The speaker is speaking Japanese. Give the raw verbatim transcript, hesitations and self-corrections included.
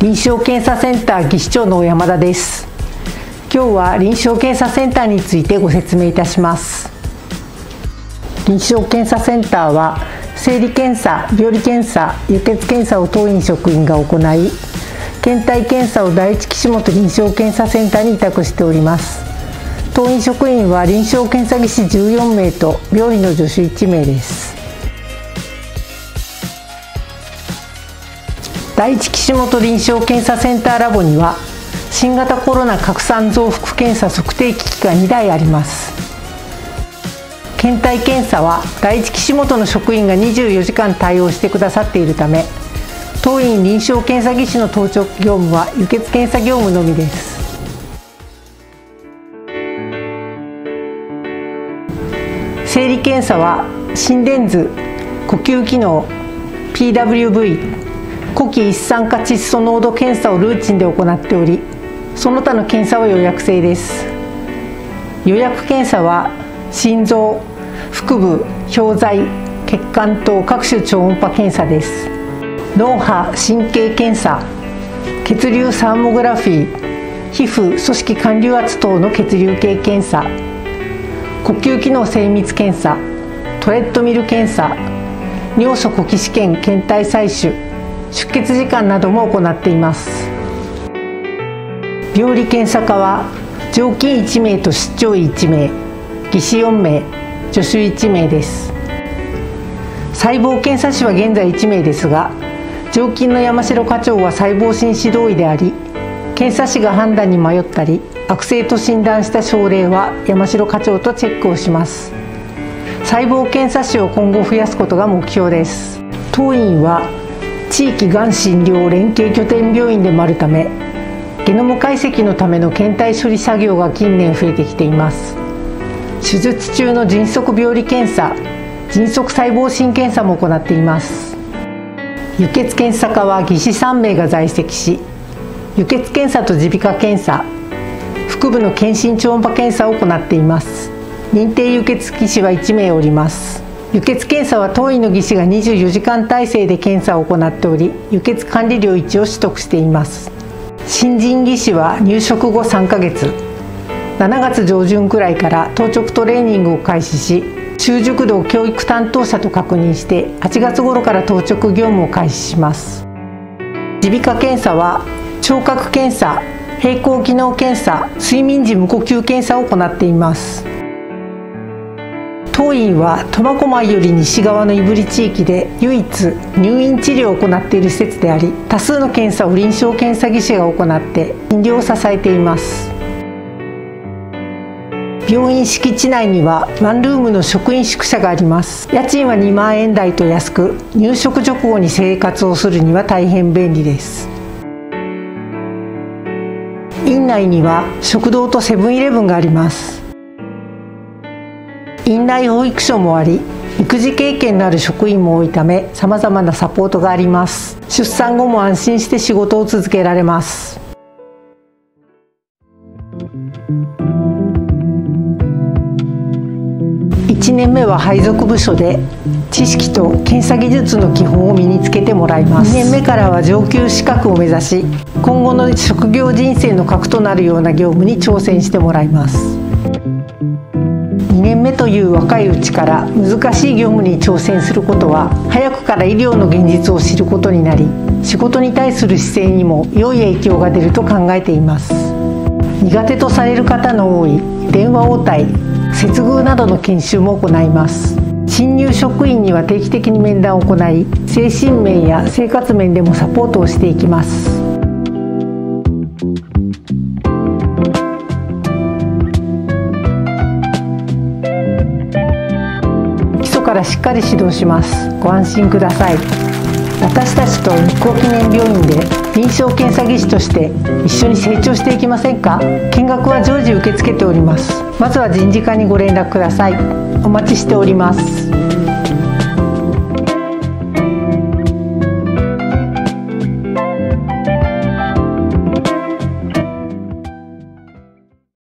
臨床検査センター技師長の山田です。今日は臨床検査センターについてご説明いたします。臨床検査センターは生理検査、病理検査、輸血検査を当院職員が行い、検体検査を第一岸本臨床検査センターに委託しております。当院職員は臨床検査技師じゅうよんめいと病理の助手いちめいです。第一岸本臨床検査センターラボには新型コロナ拡散増幅検査測定機器がにだいあります。検体検査は第一岸本の職員がにじゅうよじかん対応してくださっているため、当院臨床検査技師の当直業務は輸血検査業務のみです。生理検査は心電図、呼吸機能、ピーダブリューブイ、呼気一酸化窒素濃度検査をルーチンで行っており、その他の検査は予約制です。予約検査は心臓、腹部、表剤、血管等各種超音波検査です。脳波神経検査、血流サーモグラフィー、皮膚組織管流圧等の血流計検査、呼吸機能精密検査、トレッドミル検査、尿素呼気試験検体採取、出血時間なども行っています。病理検査科は常勤いちめいと出張医いちめい、技師よんめい、助手いちめいです。細胞検査士は現在いちめいですが、常勤の山城課長は細胞診指導医であり、検査士が判断に迷ったり悪性と診断した症例は山城課長とチェックをします。細胞検査士を今後増やすことが目標です。当院は地域がん診療連携拠点病院でもあるため、ゲノム解析のための検体処理作業が近年増えてきています。手術中の迅速病理検査、迅速細胞診検査も行っています。輸血検査科は技師さんめいが在籍し、輸血検査と耳鼻科検査、腹部の検診超音波検査を行っています。認定輸血技師はいちめいおります。輸血検査は当院の技師がにじゅうよじかん体制で検査を行っており、輸血管理料いちを取得しています。新人技師は入職後さんかげつ、しちがつじょうじゅんくらいから当直トレーニングを開始し、習熟度を教育担当者と確認してはちがつ頃から当直業務を開始します。耳鼻科検査は聴覚検査、平衡機能検査、睡眠時無呼吸検査を行っています。当院は苫小牧より西側の胆振地域で唯一入院治療を行っている施設であり、多数の検査を臨床検査技師が行って診療を支えています。病院敷地内にはワンルームの職員宿舎があります。家賃はにまんえんだいと安く、入職直後に生活をするには大変便利です。院内には食堂とセブンイレブンがあります。院内保育所もあり、育児経験のある職員も多いため、さまざまなサポートがあります。出産後も安心して仕事を続けられます。いちねんめは配属部署で知識と検査技術の基本を身につけてもらいます。にねんめからは上級資格を目指し、今後の職業人生の核となるような業務に挑戦してもらいます。にねんめという若いうちから難しい業務に挑戦することは、早くから医療の現実を知ることになり、仕事に対する姿勢にも良い影響が出ると考えています。苦手とされる方の多い電話応対、接遇などの研修も行います。新入職員には定期的に面談を行い、精神面や生活面でもサポートをしていきます。基礎からしっかり指導します。ご安心ください。私たちと日光記念病院で臨床検査技師として一緒に成長していきませんか？見学は常時受け付けております。まずは人事課にご連絡ください。お待ちしております。